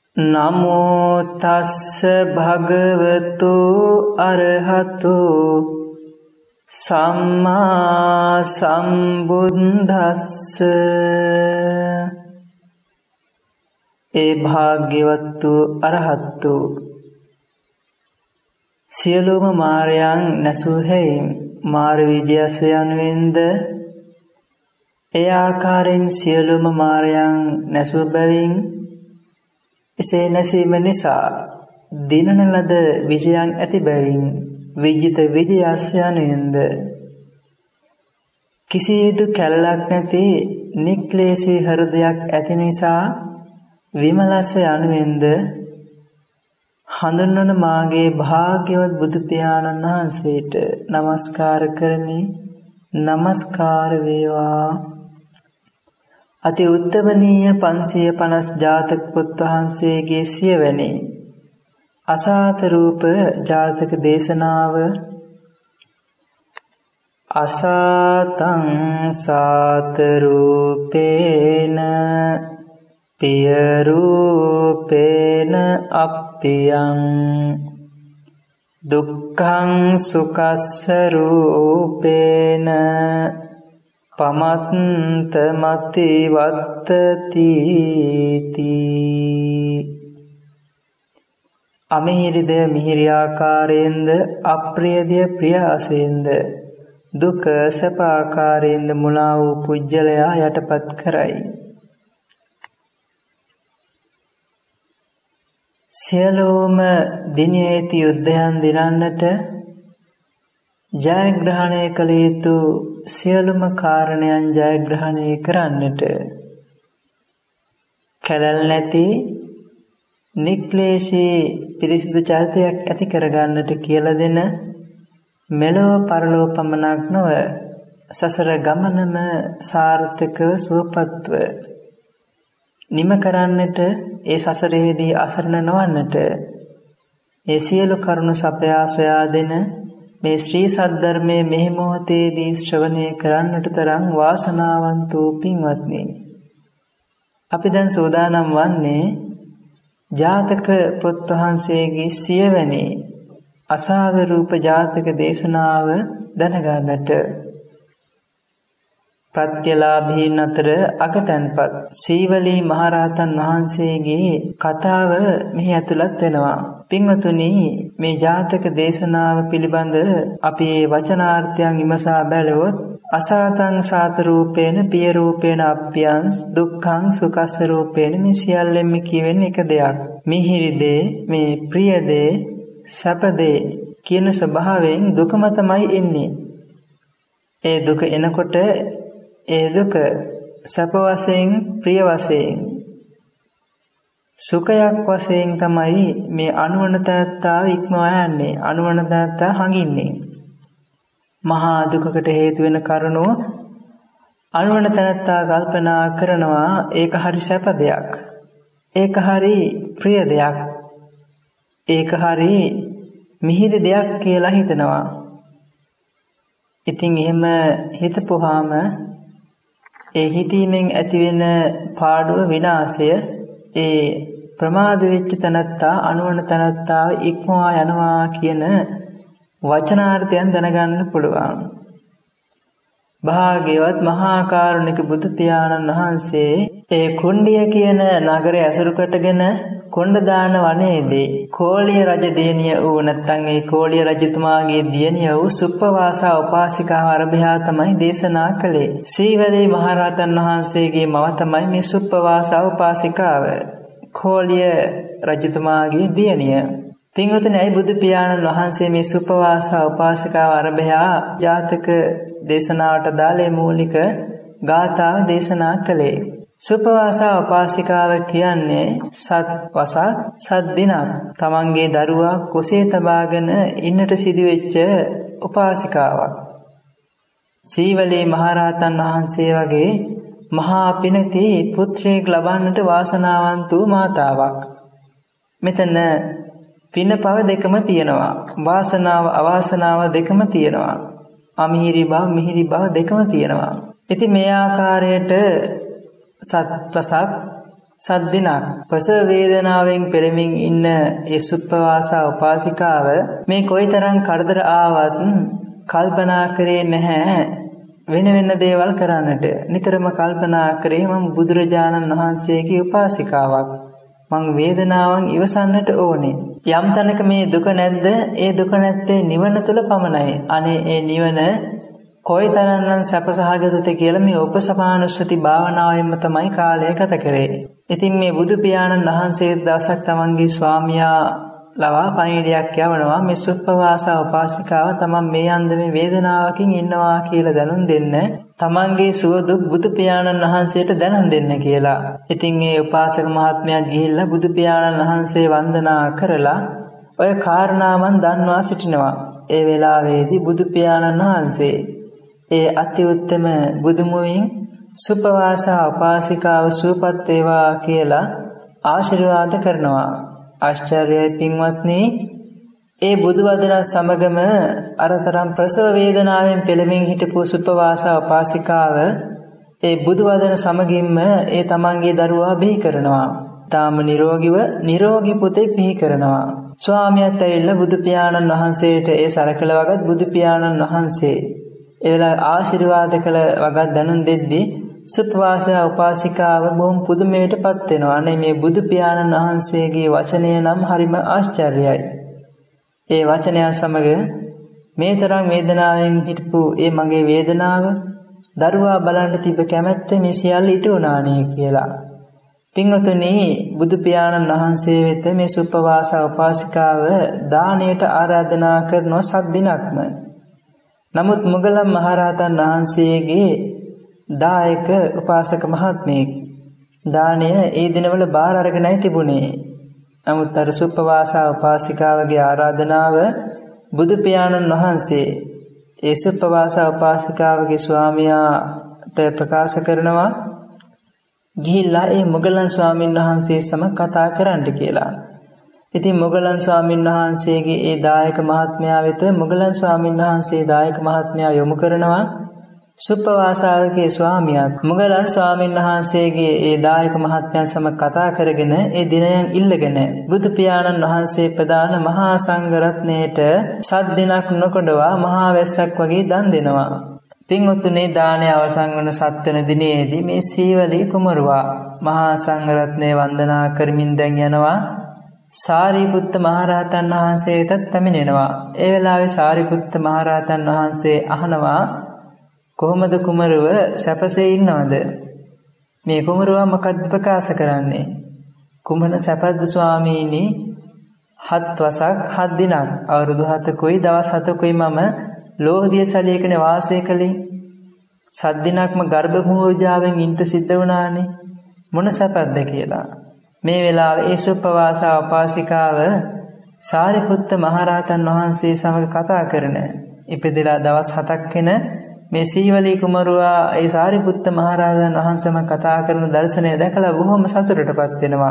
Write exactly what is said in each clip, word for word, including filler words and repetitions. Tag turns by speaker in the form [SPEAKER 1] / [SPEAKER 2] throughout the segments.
[SPEAKER 1] නමෝ තස්ස භගවතු අරහතු සම්මා සම්බුද්දස්ස. ඒ භාග්‍යවතු අරහතු සියලුම මාරයන් නැසූ හැයින් මාර විජයස යනුවෙන්ද ඒ ආකාරයෙන් සියලුම මාරයන් නැසූ බැවින් එසේ නැසීම නිසා දිනන ලද විජයන් ඇති බැවින් විජිත විජයස යනුවෙන්ද කිසිදු කැලලක් නැති නික්ලේශී හෘදයක් ඇති නිසා විමලස යනුවෙන්ද හඳුන්වන මාගේ භාග්‍යවත් බුදු පියාණන් වහන්සේට නමස්කාර කරමි. නමස්කාර වේවා. අති උත්තමනීය පන්සිය පනස් ජාතක පුත් වහන්සේගේ සියවැනි අසාත රූප ජාතක දේශනාව අසාතං සාත රූපේන පිය රූපේන අප්පියං දුක්ඛං සුඛස්ස රූපේන පමත්ත මති වත්තති තී. අමිහිරිද මිහිරි ආකාරයෙන්ද අප්‍රියද ප්‍රිය ආසයෙන්ද දුක සැප ආකාරයෙන්ද මුලා වූ පුජ්‍යලයා යටපත් කරයි. සියලුම දිනේති යුද්ධයන් දිනන්නට ජයග්‍රහණය කළ යුතු සියලුම කාරණයන් ජයග්‍රහණය කරන්නට කැලල් නැති නික්ලේශී පිරිසිදු චරිතයක් ඇති කරගන්නට කියලා දෙන මෙලොව පරලොව පමණක් නොව සසර ගමනම සාර්ථකව සුවපත්ව නිම කරන්නට ඒ සසරේදී අසරණ නොවන්නට ඒ සියලු කරුණු සපයා සොයා දෙන මේ ශ්‍රී සද්ධර්මයේ මෙහි මොහොතේදී ශ්‍රවණය කරන්නට තරම් වාසනාවන්ත වූ පින්වත්නි, අපි දැන් සූදානම් වන්නේ ජාතක පුත් වහන්සේගේ සියවැනි අසාද රූප ජාතක දේශනාව දැනගන්නට. ප්‍රත්‍යලාභීන් අතර අගතැන්පත් සීවලී මහරහතන් වහන්සේගේ කතාව මෙහි ඇතුළත් වෙනවා. පින්වතුනි, මේ ජාතක දේශනාව පිළිබඳ අපි වචනාර්ථයන් විමසා බැලුවොත් අසාතං සාත රූපේන පිය රූපේන අප්පියං දුක්ඛං සුඛස්ස රූපේන මේ සියල්ලෙම කියවෙන්නේ එක දෙයක්. මිහිරි දේ, මේ ප්‍රිය දේ, සැප දේ කියන ස්වභාවයෙන් දුකම තමයි එන්නේ. ඒ දුක එනකොට ඒ දුක සැප වශයෙන්, ප්‍රිය වශයෙන්, සුඛයක් වශයෙන් තමයි මේ අනුවන තත්තාව ඉක්මවා යන්නේ, අනුවන තත්තා හඟින්නේ. මහා දුකකට හේතු වෙන කරුණු අනුවන තත්තා කල්පනා කරනවා ඒක හරි සැප දෙයක්, ඒක හරි ප්‍රිය දෙයක්, ඒක හරි මිහිරි දෙයක් කියලා හිතනවා. ඉතින් එහෙම හිතපුවාම ඒ හිතීමෙන් ඇතිවෙන පාඩුව, විනාශය, ඒ ප්‍රමාද වෙච්ච තනත්තා අනුවන තනත්තාව ඉක්මවා යනවා කියන වචනාර්ථයන් දැනගන්න පුළුවන්. භාග්‍යවත් මහා කරුණික බුදු පියාණන් වහන්සේ ඒ කුණ්ඩිය කියන නගරය ඇසුරු කොටගෙන කොණ්ඩදාන වනයේදී කෝලිය රජ දියණිය වූ නැත්නම් ඒ කෝලිය රජතුමාගේ දියණිය වූ සුප්පවාසා උපාසිකාව අරබයා තමයි දේශනා කළේ. සීවලී මහරහතන් වහන්සේගේ මව තමයි මේ සුප්පවාසා උපාසිකාව, කෝලිය රජතුමාගේ දියණිය. පින්වතුනි, අයි බුදු පියාණන් වහන්සේ මේ සුප්පවාසා උපාසිකාව අරබයා ජාතක දේශනාවට දාලේ මූලික ගාථාව දේශනා කළේ. සුප්පවාසා උපාසිකාව කියන්නේ සත් වසක් සත් දිනක් තමන්ගේ දරුවා කුසේ තබාගෙන ඉන්නට සිදුවෙච්ච උපාසිකාවක්. සීවලී මහරහතන් වහන්සේ වගේ මහා පිනති පුත්‍රයෙක් ලබන්නට වාසනාවන්ත වූ මාතාවක්. මෙතන පින පව දෙකම තියෙනවා, වාසනාව අවාසනාව දෙකම තියෙනවා, අමිහිරි බව මිහිරි බව දෙකම තියෙනවා. ඉතින් මේ ආකාරයට සත්වසක් සද්දිනක් ප්‍රසව වේදනාවෙන් පෙළෙමින් ඉන්න ඒ සුප්පවාසා උපාසිකාව මේ කොයිතරම් කරදර ආවත් කල්පනා කරේ නැහැ වෙන වෙන දේවල් කරන්නට. නිතරම කල්පනා කරේ මම බුදුරජාණන් වහන්සේගේ උපාසිකාවක්. මං වේදනාවන් ඉවසන්නට ඕනේ. යම් තැනක මේ දුක නැද්ද? ඒ දුක නැත්තේ නිවන තුල පමණයි. අනේ ඒ නිවන කොයිතරම්නම් සැපසහගතද කියලා මේ උපසමානුස්සති භාවනාවෙන්ම තමයි කාලය ගත කරේ. ඉතින් මේ බුදු පියාණන් වහන්සේ දවසක් තමන්ගේ ස්වාමියා ලවා පණිවිඩයක් යවනවා මේ සුප්පවාසා උපාසිකාව තමන් මේ අන්දමේ වේදනාවකින් ඉන්නවා කියලා දැනුම් දෙන්න තමන්ගේ සුව දුක් බුදු පියාණන් වහන්සේට දැනුම් දෙන්න කියලා. ඉතින් ඒ උපාසක මහත්මයා ගිහිල්ලා බුදු පියාණන් වහන්සේ වන්දනා කරලා ඔය කාරණාවන් දන්වා සිටිනවා. ඒ වෙලාවේදී බුදු පියාණන් වහන්සේ ඒ අති උත්තම බුදුමුවින් සුප්පවාසා උපාසිකාව සුවපත් වේවා කියලා ආශිර්වාද කරනවා. ආශ්චර්යයි පින්වත්නි, ඒ බුදු වදන සමගම අරතරම් ප්‍රසව වේදනාවෙන් පෙළෙමින් හිටපු සුප්පවාසා උපාසිකාව ඒ බුදු වදන සමගින්ම ඒ තමන්ගේ දරුවා බිහි කරනවා. තාම නිරෝගීව නිරෝගී පුතෙක් බිහි කරනවා. ස්වාමියාත් ඇවිල්ලා බුදු පියාණන් වහන්සේට ඒ සරකල වගත් බුදු පියාණන් වහන්සේ ඒ වෙලාවේ ආශිර්වාද කළ වගත් දැනුම් දෙද්දී සුප්පවාසා උපාසිකාව බොහොම පුදුමයටපත් වෙනවා. අනේ මේ බුදු පියාණන් වහන්සේගේ වචනය නම් හරිම ආශ්චර්යයි. ඒ වචනය සමග මේ තරම් වේදනාවෙන් හිටපු ඒ මගේ වේදනාව දරුවා බලන්න තිබ්බ කැමැත්ත මේ සියල්ල ඉටු වුණානේ කියලා. පින්වතුනි, බුදු පියාණන් වහන්සේ වෙත මේ සුප්පවාසා උපාසිකාව දාණයට ආරාධනා කරන සත් දිනක්ම. නමුත් මුගලන් මහරහතන් වහන්සේගේ දායක උපාසක මහත්මයෙක් දාණය ඒ දිනවල බාර අරගෙනයි තිබුණේ. නමුත් අර සුප්පවාසා උපාසිකාවගේ ආරාධනාව බුදු පියාණන් වහන්සේ ඒ සුප්පවාසා උපාසිකාවගේ ස්වාමියාට ප්‍රකාශ කරනවා ගිහිල්ලා ඒ මුගලන් ස්වාමීන් වහන්සේ සමග කතා කරන්න කියලා. ඉතින් මුගලන් ස්වාමීන් වහන්සේගේ ඒ දායක මහත්මයා වෙත මුගලන් ස්වාමීන් වහන්සේ දායක මහත්මයා යොමු කරනවා සුප්පවාසාවගේ ස්වාමියා. මුගලන් ස්වාමීන් වහන්සේගේ ඒ දායක මහත්මයන් සමග කතා කරගෙන ඒ දිනයන් ඉල්ලගෙන බුදු පියාණන් වහන්සේ ප්‍රදාන මහා සංඝ රත්නයේට සත් දිනක් නොකඩවා මහා වැස්සක් වගේ දන් දෙනවා. පින්වත්නි, දානය අවසන් වන සත්වන දිනේදී මේ සීවලී කුමරුවා මහා සංඝ රත්නය වන්දනා කරමින් දැන් යනවා සාරිපුත්ත මහරහතන් වහන්සේ වෙතත් පැමිණෙනවා. ඒ වෙලාවේ සාරිපුත්ත මහරහතන් වහන්සේ අහනවා කොහොමද කුමරුව සැපසේ ඉන්නවද? මේ කුමරුවා මොකක්ද ප්‍රකාශ කරන්නේ? කුමන සැපද ස්වාමීනි? හත් වසක් හත් දිනක් අවුරුදු හතකුයි දවස් හතකුයි මම ලෝහදිය සැලයකනේ වාසය කළේ. සත් දිනක්ම ගර්භ පූජාවෙන් ඉන්ට සිද්ධ වුණානේ. මොන සැපද කියලා. මේ වෙලාවේ ඒ සුප්පවාසා උපාසිකාව සාරිපුත්ත මහරහතන් වහන්සේ සමග කතා කරන ඉපදෙලා දවස් හතක් වෙන මේ සීවලී කුමරුවා ඒ සාරිපුත්ත මහරහතන් වහන්සේම කතා කරන දර්ශනය දැකලා බොහොම සතුටටපත් වෙනවා.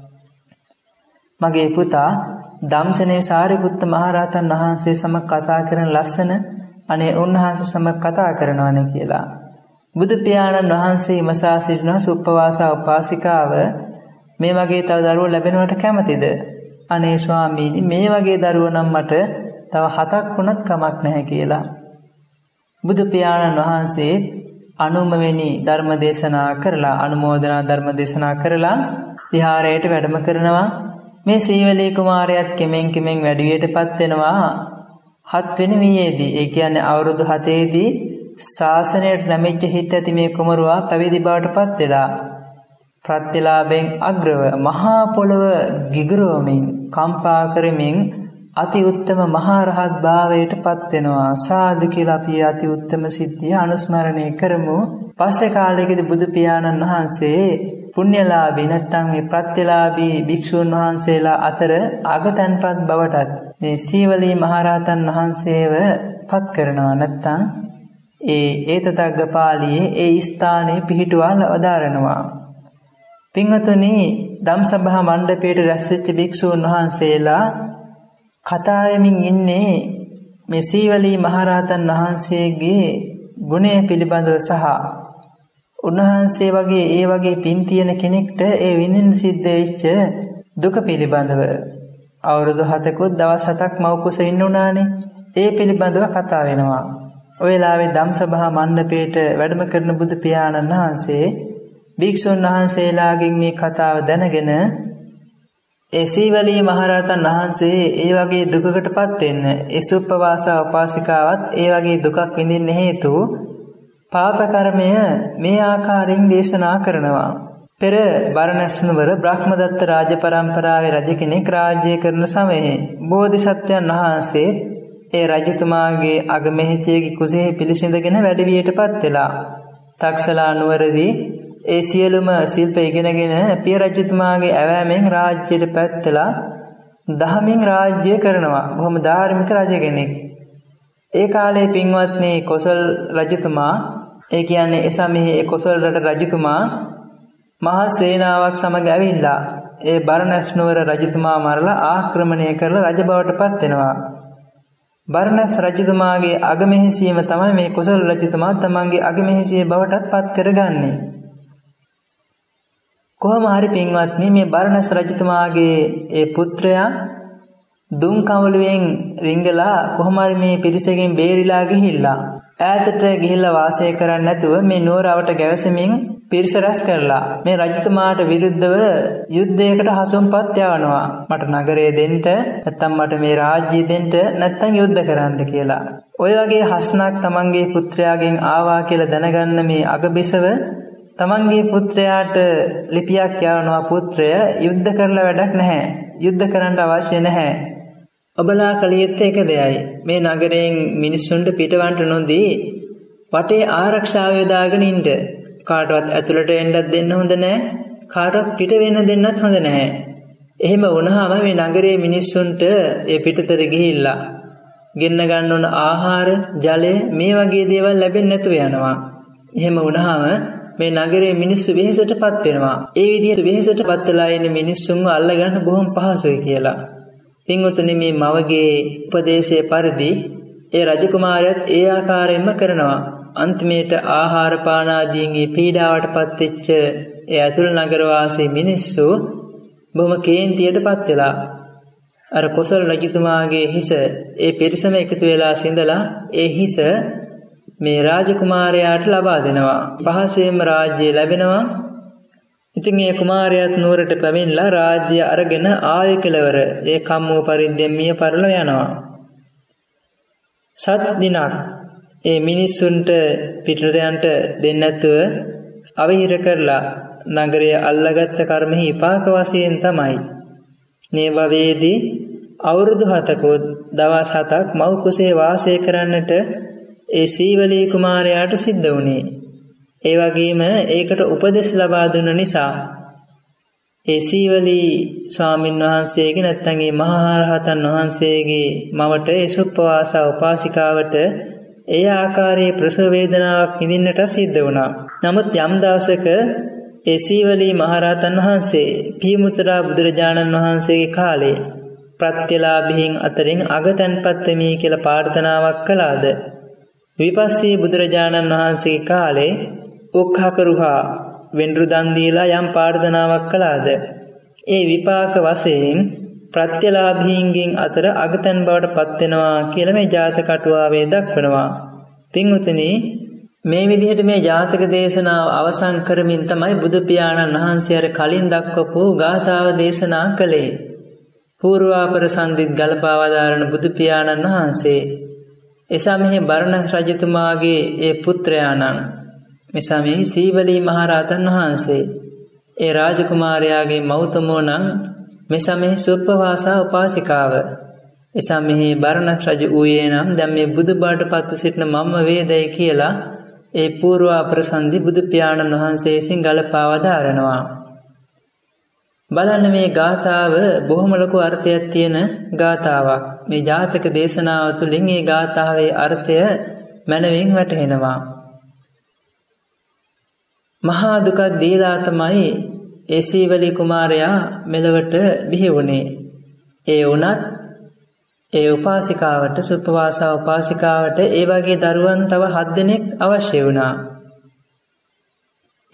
[SPEAKER 1] මගේ පුතා ධම්සනේ සාරිපුත්ත මහරහතන් වහන්සේ සමග කතා කරන ලස්සන අනේ උන්වහන්සේ සමග කතා කරනවානේ කියලා. බුදු පියාණන් වහන්සේ මසා සිටින සුප්පවාසා උපාසිකාව මේ වගේ තව දරුවෝ ලැබෙනවට කැමතිද? අනේ ස්වාමීනි, මේ වගේ දරුවෝ නම් මට තව හතක් වුණත් කමක් නැහැ කියලා. බුදු පියාණන් වහන්සේ අනුමවෙනි ධර්ම දේශනා කරලා අනුමෝදනා ධර්ම දේශනා කරලා විහාරයට වැඩම කරනවා. මේ සීවලී කුමාරයාත් කෙමෙන් කෙමෙන් වැඩිවියටපත් වෙනවා. හත් වෙනි වියේදී, ඒ කියන්නේ අවුරුදු හතේදී ශාසනයට නැමෙච්ච හිත් ඇති මේ කුමරුවා පැවිදි බවටපත් වෙලා ප්‍රත්‍යලාභෙන් අග්‍රව මහා පොළව ගිගුරුවමින් කම්පා කරමින් අති උත්තම මහා රහත් භාවයට පත් වෙනවා. සාදු කියලා අපි අති උත්තම සිද්ධිය අනුස්මරණය කරමු. පස්සේ කාලයකදී බුදු පියාණන් වහන්සේ පුණ්‍යලාභී නැත්නම් මේ ප්‍රත්‍යලාභී භික්ෂුන් වහන්සේලා අතර අගතන්පත් බවටත් මේ සීවලී මහරහතන් වහන්සේව පත් කරනවා. නැත්නම් ඒ ඒතතග්ගපාළියේ ඒ ස්ථානයේ පිහිටුවා වදාරනවා. පින්වතුනි, ධම්සභා මණ්ඩපයේ රැස්වෙච්ච භික්ෂුන් වහන්සේලා කතා වෙමින් ඉන්නේ මේ සීවලී මහරහතන් වහන්සේගේ ගුණය පිළිබඳව සහ උන්වහන්සේ වගේ ඒ වගේ පින් තියෙන කෙනෙක්ට ඒ විඳින්න සිද්ධ වෙච්ච දුක පිළිබඳව අවුරුදු හතකුත් දවස් හතක් මව් කුසේ ඉන්න උනානේ. ඒ පිළිබඳව කතා වෙනවා. ඔය වෙලාවේ ධම්සභා මණ්ඩපයේට වැඩම කරන බුදු පියාණන් වහන්සේ භික්ෂුන් වහන්සේලාගෙන් මේ කතාව දැනගෙන ඒ සීවලී මහරහතන් වහන්සේ ඒ වගේ දුකකටපත් වෙන්න ඒ සුප්පවාසා උපාසිකාවත් ඒ වගේ දුකක් විඳින්න හේතු පාප කර්මය මේ ආකාරයෙන් දේශනා කරනවා. පෙර බරණැස් නුවර බ්‍රහ්මදත්ත රාජ පරම්පරාවේ රජ කෙනෙක් රාජ්‍ය කරන සමයේ බෝධිසත්වයන් වහන්සේ ඒ රජතුමාගේ අගමෙහිචියගේ කුසෙහි පිළිසිඳගෙන වැඩවියටපත් වෙලා තක්සලා නුවරදී ඒ සියලුම ශිල්ප ඉගෙනගෙන පිය රජතුමාගේ ඇවෑමෙන් රාජ්‍යයට පැත්තලා දහමින් රාජ්‍ය කරනවා. බොහොම ධාර්මික රජ කෙනෙක්. ඒ කාලේ පින්වත්නි කොසල් රජතුමා ඒ කියන්නේ එසමෙහි ඒ කොසල් රට රජතුමා මහා සේනාවක් සමග ඇවිල්ලා ඒ බරණැස් නුවර රජතුමා මරලා ආක්‍රමණය කරලා රජ බවට පත් වෙනවා. බරණැස් රජතුමාගේ අගමෙහිසියම තමයි මේ කොසල් රජතුමා තමන්ගේ අගමෙහිසිය බවටත් පත් කරගන්නේ. කොහොම හරි පින්වත්නි මේ බරණැස් රජතුමාගේ ඒ පුත්‍රයා දුම් කවුළුවෙන් රිංගලා කොහොම හරි මේ පිරිසකින් බේරිලා ගිහිල්ලා ඈතට ගිහිල්ලා වාසය කරන්නේ නැතුව මේ නුවරවට ගැවසෙමින් පිරිස රැස් කරලා මේ රජතුමාට විරුද්ධව යුද්ධයකට හසුන්පත් යවනවා. මට නගරය දෙන්න නැත්නම් මට මේ රාජ්‍යය දෙන්න නැත්නම් යුද්ධ කරන්න කියලා. ඔය වගේ හස්නක් තමන්ගේ පුත්‍රයාගෙන් ආවා කියලා දැනගන්න මේ අගබිසව තමන්ගේ පුත්‍රයාට ලිපියක් යවනවා. පුත්‍රය යුද්ධ කරලා වැඩක් නැහැ. යුද්ධ කරන්න අවශ්‍ය නැහැ. ඔබලා කළ යුත්තේ එක දෙයයි. මේ නගරයෙන් මිනිස්සුන්ට පිටවන්න නොදී වටේ ආරක්ෂාව යොදාගෙන ඉන්න. කාටවත් ඇතුළට එන්නත් දෙන්න හොඳ නැහැ. කාටවත් පිට වෙන්න දෙන්නත් හොඳ නැහැ. එහෙම වුණාම මේ නගරයේ මිනිස්සුන්ට ඒ පිටතට ගිහිල්ලා ගෙන්න ගන්න ඕන ආහාර, ජලය මේ වගේ දේවල් ලැබෙන්නේ නැතුව යනවා. එහෙම වුණාම මේ නගරයේ මිනිස්සු වෙහෙසටපත් වෙනවා. ඒ විදිහට වෙහෙසටපත් වෙලා ඉන්න මිනිස්සුන්ව අල්ලගන්න බොහොම පහසුයි කියලා. පින්වතුනි මේ මවගේ උපදේශයේ පරිදි ඒ රජකුමාරයාත් ඒ ආකාරයෙන්ම කරනවා. අන්තිමේට ආහාර පාන ආදීන් මේ පීඩාවටපත් වෙච්ච ඒ අතුරු නගර වාසී මිනිස්සු බොහොම කේන්තියටපත් වෙලා අර කොසල් රජතුමාගේ හිස ඒ පිරිසම එකතු වෙලා සිඳලා ඒ හිස මේ රාජකුමාරයාට ලබා දෙනවා. පහසුවෙන්ම රාජ්‍යය ලැබෙනවා. ඉතින් ඒ කුමාරයාත් නුවරට පැමිණලා රාජ්‍ය අරගෙන ආයෙ කෙලවර ඒ කම්මෝ පරිද්දෙන් මිය පරලෝ යනවා. සත් දිනක් ඒ මිනිස්සුන්ට පිටට යන්න දෙන්නේ නැතුව අවහිර කරලා නගරය අල්ලගත්ත කර්මෙහි විපාක වශයෙන් තමයි මේ භවයේදී අවුරුදු හතකොත් දවස් හතක් මව් කුසේ වාසය කරන්නට ඒ සීවලී කුමාරයාට සිද්ධ වුණේ. ඒ වගේම ඒකට උපදෙස් ලබා දුන්න නිසා ඒ සීවලී ස්වාමින් වහන්සේගේ නැත්නම් ඒ මහා රහතන් වහන්සේගේ මවට ඒ සුප්පවාසා උපාසිකාවට ඒ ආකාරයේ ප්‍රසව වේදනාවක් විඳින්නට සිද්ධ වුණා. නමුත් යම් දවසක ඒ සීවලී මහරහතන් වහන්සේ පියමුතරා බුදුරජාණන් වහන්සේගේ කාලේ ප්‍රත්‍යලාභීන් අතරින් අගතන්පත් වෙමි කියලා ප්‍රාර්ථනාවක් කළාද විපස්සී බුදුරජාණන් වහන්සේගේ කාලේ ඔක්ඛකරුහා වෙන්රු දන් දීලා යම් ප්‍රාර්ථනාවක් කළාද ඒ විපාක වශයෙන් ප්‍රත්‍යලාභීන්ගෙන් අතර අගතන් බවට පත් වෙනවා කියලා මේ ජාතක අටුවාවේ දක්වනවා. පින්වතුනි මේ විදිහට මේ ජාතක දේශනාව අවසන් කරමින් තමයි බුදු පියාණන් වහන්සේ අර කලින් දක්වපු ගාථාව දේශනා කළේ. පූර්වාපර සම්දිත් ගලපා වදාරන බුදු පියාණන් වහන්සේ එසා මෙහි බරණැස් රජතුමාගේ ඒ පුත්‍රයාණන් මෙසා මෙහි සීවලී මහරහතන් වහන්සේ ඒ රාජකුමාරයාගේ මව්තමෝ නම් මෙසා මෙහි සුප්පවාසා උපාසිකාව එසා මෙහි බරණැස් රජ වූයේ නම් දැන් මේ බුදු බවට පත්ව සිටින මම්ම වේදයි කියලා ඒ පූර්වාපර සන්දි බුදු පියාණන් වහන්සේ විසින් ගලපා වදාරනවා. බලන්න මේ ගාථාව බොහොම ලොකු අර්ථයක් තියෙන ගාථාවක්. මේ ජාතක දේශනාව තුළින් මේ ගාථාවේ අර්ථය මනවින් වැටහෙනවා. මහා දුක දීලා තමයි ඒ සීවලී කුමාරයා මෙලවට බිහි වුණේ. ඒ වුණත් ඒ උපාසිකාවට සුප්පවාසා උපාසිකාවට ඒ වගේ දරුවන් තව හත් දෙනෙක් අවශ්‍ය වුණා.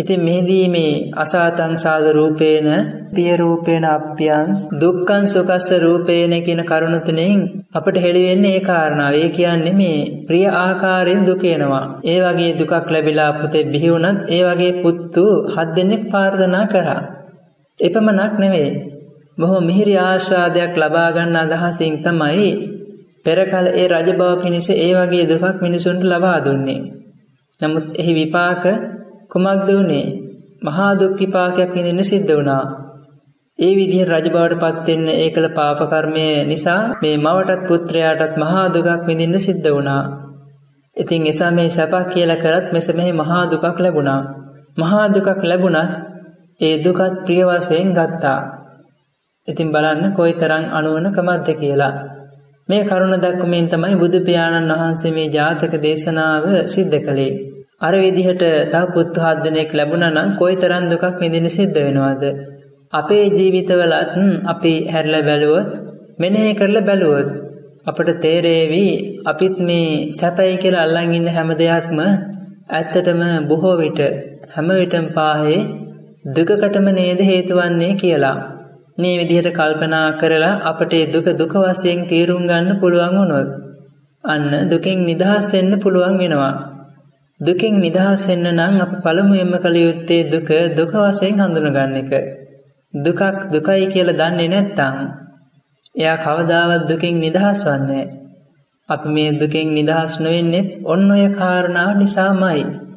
[SPEAKER 1] ඉතින් මෙහිදී මේ අසාතං සාද රූපේන පිය රූපේන අප්පියං දුක්ඛං සුඛස්ස රූපේන කියන කරුණ තුනෙන් අපිට හෙළි වෙන්නේ ඒ කාරණාව. ඒ කියන්නේ මේ ප්‍රිය ආකාරයෙන් දුක එනවා. ඒ වගේ දුකක් ලැබිලා පුතේ බිහි වුණත් ඒ වගේ පුත්තු හත් දෙනෙක් ප්‍රාර්ථනා කරා. එපමණක් නෙවෙයි. බොහෝ මිහිරි ආස්වාදයක් ලබා ගන්න අදහසින් තමයි පෙර කල ඒ රජ බව පිණිස ඒ වගේ දුකක් මිනිසුන්ට ලබා දුන්නේ. නමුත් එහි විපාක කුමක්ද වුනේ? මහා දුක් විපාකයක් විඳින්න සිද්ධ වුණා. ඒ විදිහට රජ බවට පත් වෙන්න ඒකල පාප කර්මය නිසා මේ මවටත් පුත්‍රයාටත් මහා දුකක් විඳින්න සිද්ධ වුණා. ඉතින් එසා මේ සැපක් කියලා කරත් මෙසෙමෙහි මහා දුකක් ලැබුණා. මහා දුකක් ලැබුණත් ඒ දුකත් ප්‍රිය වශයෙන් ගත්තා. ඉතින් බලන්න කොයිතරම් අනුවණකමක්ද කියලා. මේ කරුණ දක්වමින් තමයි බුදු පියාණන් වහන්සේ මේ ජාතක දේශනාව සිද්ධ කළේ. අර විදිහට තව පුත්තු හත් දෙනෙක් ලැබුණා නම් කොයිතරම් දුකක් විඳින්න සිද්ධ වෙනවද? අපේ ජීවිතවලත් අපි හැරිලා බැලුවොත්, මෙනෙහි කරලා බැලුවොත් අපට තේරෙවි අපිත් මේ සැපයි කියලා අල්ලන් ඉන්න හැම දෙයක්ම ඇත්තටම බොහෝ විට හැම විටම පාහේ දුකකටම නේද හේතු වන්නේ කියලා. මේ විදිහට කල්පනා කරලා අපට දුක දුක වශයෙන් තීරුම් ගන්න පුළුවන් වුණොත් අන්න දුකෙන් නිදහස් වෙන්න පුළුවන් වෙනවා. දුකෙන් නිදහස් වෙන්න නම් අප පළමුවෙන්ම කළ යුත්තේ දුක දුක වශයෙන් හඳුනගන්න එක. දුකක් දුකයි කියලා දන්නේ නැත්නම් එයා කවදාවත් දුකෙන් නිදහස් වන්නේ නැහැ. අපි මේ දුකෙන් නිදහස් නොවෙන්නේ ඔන්න ඔය කාරණාව නිසාමයි.